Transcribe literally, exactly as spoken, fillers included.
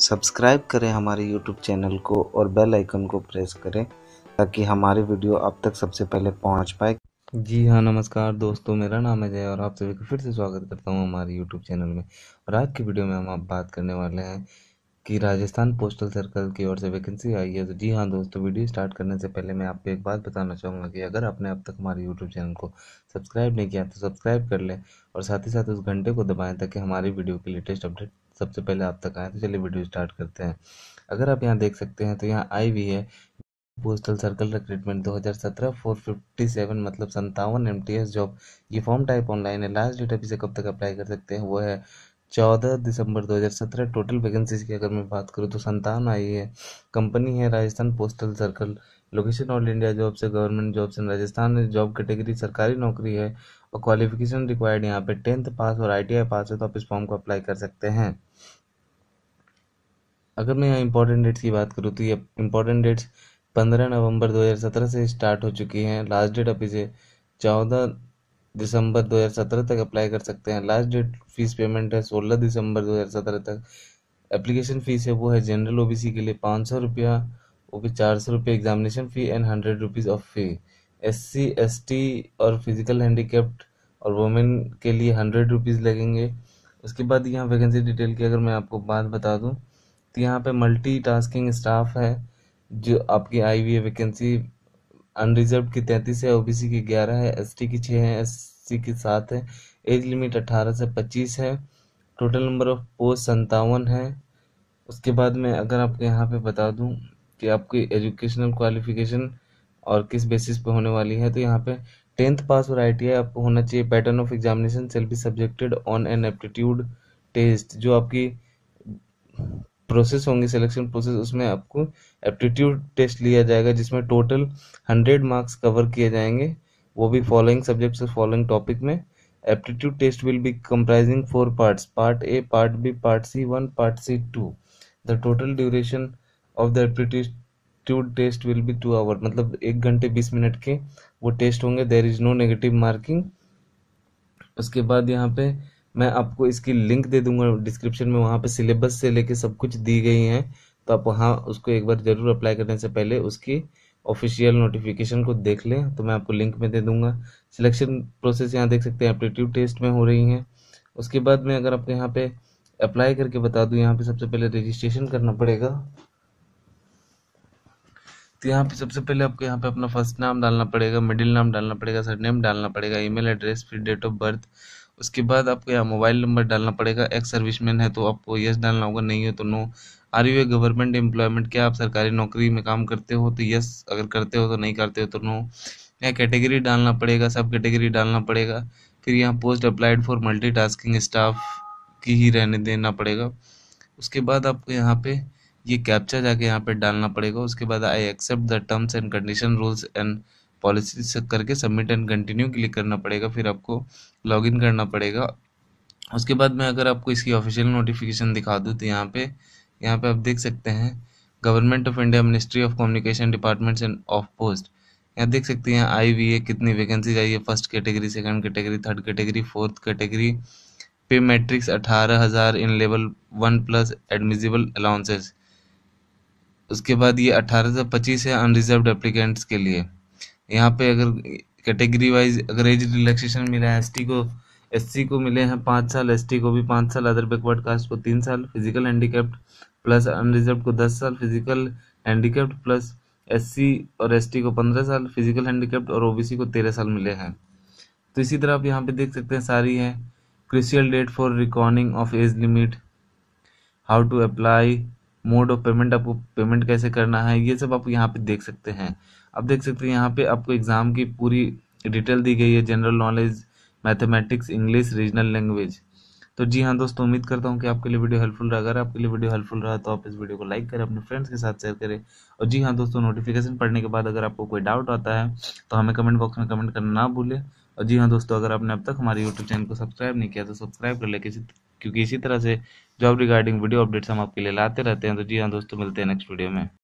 Subscribe करें हमारे YouTube channel को और बेल आइकन को प्रेस करें ताकि हमारी वीडियो आप तक सबसे पहले पहुंच पाए। जी हाँ, नमस्कार दोस्तों, मेरा नाम है जय और आप सभी का फिर से स्वागत करता हूँ हमारे यूट्यूब चैनल में। और आज की वीडियो में हम आप बात करने वाले हैं कि राजस्थान पोस्टल सर्कल की ओर से वैकेंसी आई है। तो जी हाँ दोस्तों, वीडियो स्टार्ट करने से पहले मैं आपको एक बात बताना चाहूँगा कि अगर आपने अब तक हमारे यूट्यूब चैनल को सब्सक्राइब नहीं किया तो सब्सक्राइब कर लें और साथ ही साथ उस घंटे को दबाएँ ताकि हमारी वीडियो की लेटेस्ट अपडेट सबसे पहले आप तक आए। तो चलिए वीडियो स्टार्ट करते हैं। अगर आप यहाँ देख सकते हैं तो यहाँ आई हुई है पोस्टल सर्कल रिक्रूटमेंट दो हज़ार सत्रह फोर फिफ्टी सेवन मतलब संतावन एमटीएस जॉब। ये फॉर्म टाइप ऑनलाइन है। लास्ट डेट अभी से कब तक अप्लाई कर सकते हैं वो है चौदह दिसंबर दो हज़ार सत्रह। टोटल वैकेंसीज की अगर मैं बात करूँ तो संतावन आई है। कंपनी है Rajasthan postal circle. Location all India job से गवर्नमेंट जॉब्स इन राजस्थान में। जॉब कैटेगरी सरकारी नौकरी है और क्वालिफिकेशन रिक्वायर्ड यहाँ पे टेंथ पास और आईटीआई पास है तो आप इस फॉर्म को अप्लाई कर सकते हैं। अगर मैं यहाँ इंपॉर्टेंट डेट्स की बात करूँ तो ये इंपॉर्टेंट डेट्स पंद्रह नवंबर दो हज़ार सत्रह से स्टार्ट हो चुकी हैं। लास्ट डेट अभी से चौदह दिसंबर दो हज़ार सत्रह तक अप्लाई कर सकते हैं। लास्ट डेट फीस पेमेंट है सोलह दिसंबर दो हज़ार सत्रह तक। एप्लीकेशन फीस है वो है जनरल ओबीसी के लिए पाँच सौ रुपया, वो भी चार सौ रुपये examination fee and hundred rupees of fee. S C S T और फिजिकल हैंडीकेप्ड और वुमेन के लिए हंड्रेड रुपीज़ लगेंगे। उसके बाद यहाँ वैकेंसी डिटेल की अगर मैं आपको बात बता दूँ तो यहाँ पे मल्टी टास्किंग स्टाफ है जो आपकी आई हुई है वैकेंसी। अनरिजर्व की तैंतीस है, ओबीसी की ग्यारह है, एसटी की छः है, एससी की सात है। एज लिमिट अठारह से पच्चीस है। टोटल नंबर ऑफ पोस्ट संतावन है। उसके बाद में अगर आपको यहाँ पे बता दूँ कि आपकी एजुकेशनल क्वालिफिकेशन और किस बेसिस पे होने वाली है तो यहाँ पे टेंथ पास और आईटीआई आपको होना चाहिए। Pattern of examination shall be subjected on an aptitude test. जो आपकी प्रोसेस होंगे सिलेक्शन प्रोसेस उसमें आपको एप्टीट्यूड टेस्ट लिया जाएगा जिसमें टोटल हंड्रेड मार्क्स कवर किए जाएंगे, वो भी फॉलोइंग सब्जेक्ट से फॉलोइंग टॉपिक में। Aptitude test will be comprising four parts, part A, part B, part C one, part C two. The total duration of the aptitude test will be two hour, मतलब एक घंटे बीस minute के वो test होंगे। There is no negative marking. उसके बाद यहाँ पे मैं आपको इसकी लिंक दे दूंगा डिस्क्रिप्शन में, वहाँ पे सिलेबस से लेके सब कुछ दी गई हैं तो आप वहाँ उसको एक बार ज़रूर अप्लाई करने से पहले उसकी ऑफिशियल नोटिफिकेशन को देख लें, तो मैं आपको लिंक में दे दूंगा। सिलेक्शन प्रोसेस यहाँ देख सकते हैं एप्टीट्यूड टेस्ट में हो रही हैं। उसके बाद में अगर आपको यहाँ पे अप्लाई करके बता दूँ, यहाँ पे सबसे पहले रजिस्ट्रेशन करना पड़ेगा। तो यहाँ पे सबसे पहले आपको यहाँ पे अपना फर्स्ट नाम डालना पड़ेगा, मिडिल नाम डालना पड़ेगा, सरनेम डालना पड़ेगा, ईमेल एड्रेस, फिर डेट ऑफ बर्थ। उसके बाद आपको यहाँ मोबाइल नंबर डालना पड़ेगा। एक्स सर्विसमैन है तो आपको यस डालना होगा, नहीं है तो no. Are you a government employment, क्या आप सरकारी नौकरी में काम करते हो तो यस, अगर करते हो तो नहीं करते हो तो नो। यहाँ कैटेगरी डालना पड़ेगा, सब कैटेगरी डालना पड़ेगा। फिर यहाँ post applied for multi tasking staff की ही रहने देना पड़ेगा। उसके बाद आपको यहाँ पे ये कैप्चा जाके यहाँ पे डालना पड़ेगा। उसके बाद I accept the terms and condition rules and policies करके सबमिट एंड कंटिन्यू क्लिक करना पड़ेगा। फिर आपको लॉगिन करना पड़ेगा। उसके बाद में अगर आपको इसकी ऑफिशियल नोटिफिकेशन दिखा दूँ तो यहाँ पे यहाँ पे आप देख सकते हैं government of India ministry of communication departments and of post. यहाँ देख सकते हैं आई हुई है कितनी वैकेंसीज आई है। First category, second category, third category, fourth category. Pay matrix अठारह हज़ार in level one plus admissible allowances. उसके बाद ये अठारह से पच्चीस है अनरिजर्व्ड एप्लीकेंट्स के लिए। यहाँ पे अगर कैटेगरी वाइज अगर एज रिलैक्सेशन मिला है, एसटी को एससी को मिले हैं पाँच साल, एसटी को भी पाँच साल, अदर बैकवर्ड कास्ट को तीन साल, फिजिकल हैंडीकैप्ड प्लस अनरिजर्व्ड को दस साल, फिजिकल हैंडीकैप्ड प्लस एससी और एसटी को पंद्रह साल, फिजिकल हैंडीकैप्ड और ओबीसी को तेरह साल मिले हैं। तो इसी तरह आप यहाँ पे देख सकते हैं सारी है। Crucial date for recording of age limit, how to apply, mode of payment, आपको पेमेंट कैसे करना है, ये सब आप यहाँ पे देख सकते हैं। आप देख सकते हैं यहाँ पे आपको एग्जाम की पूरी डिटेल दी गई है, general knowledge, mathematics, English, regional language. तो जी हाँ दोस्तों, उम्मीद करता हूँ कि आपके लिए वीडियो हेल्पफुल रहा। अगर आपके लिए वीडियो हेल्पफुल रहा तो आप इस वीडियो को लाइक करें, अपने फ्रेंड्स के साथ शेयर करें। और जी हाँ दोस्तों, नोटिफिकेशन पढ़ने के बाद अगर आपको कोई डाउट आता है तो हमें कमेंट बॉक्स में कमेंट करना ना भूलें। और जी हाँ दोस्तों, अगर आपने अब तक हमारे यूट्यूब चैनल को सब्सक्राइब नहीं किया तो सब्सक्राइब कर ले, किसी क्योंकि इसी तरह से जॉब रिगार्डिंग वीडियो अपडेट्स हम आपके लिए लाते रहते हैं। तो जी हाँ दोस्तों, मिलते हैं नेक्स्ट वीडियो में।